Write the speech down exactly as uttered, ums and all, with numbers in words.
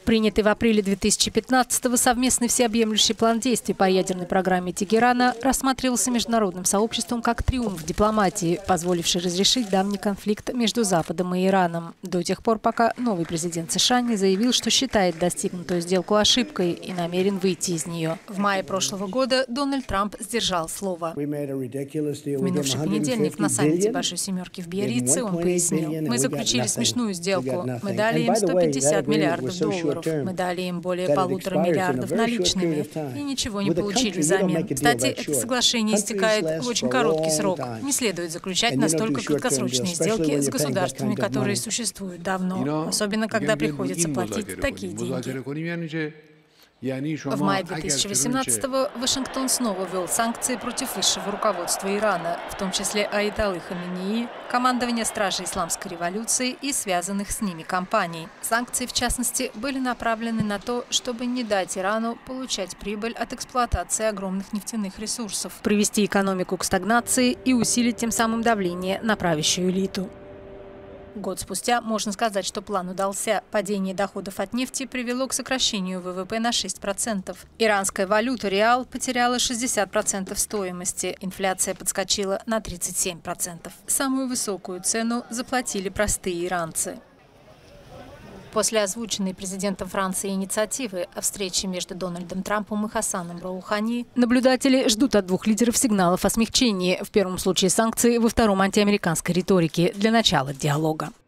Принятый в апреле две тысячи пятнадцатого совместный всеобъемлющий план действий по ядерной программе Тегерана рассматривался международным сообществом как триумф дипломатии, позволивший разрешить давний конфликт между Западом и Ираном. До тех пор, пока новый президент США не заявил, что считает достигнутую сделку ошибкой и намерен выйти из нее. В мае прошлого года Дональд Трамп сдержал слово. В минувший понедельник на саммите Большой Семерки в Биаррице он пояснил: «Мы заключили смешную сделку. Мы дали им сто пятьдесят миллиардов долларов. Мы дали им более полутора миллиардов наличными и ничего не получили взамен. Кстати, это соглашение истекает в очень короткий срок. Не следует заключать настолько краткосрочные сделки с государствами, которые существуют давно, особенно когда приходится платить такие деньги». В мае две тысячи восемнадцатого Вашингтон снова ввел санкции против высшего руководства Ирана, в том числе Аятоллы Хаменеи, командования Стражей Исламской революции и связанных с ними компаний. Санкции, в частности, были направлены на то, чтобы не дать Ирану получать прибыль от эксплуатации огромных нефтяных ресурсов, привести экономику к стагнации и усилить тем самым давление на правящую элиту. Год спустя можно сказать, что план удался. Падение доходов от нефти привело к сокращению ВВП на шесть процентов. Иранская валюта реал потеряла шестьдесят процентов стоимости. Инфляция подскочила на тридцать семь процентов. Самую высокую цену заплатили простые иранцы. После озвученной президентом Франции инициативы о встрече между Дональдом Трампом и Хасаном Роухани, наблюдатели ждут от двух лидеров сигналов о смягчении. В первом случае санкций, во втором антиамериканской риторики для начала диалога.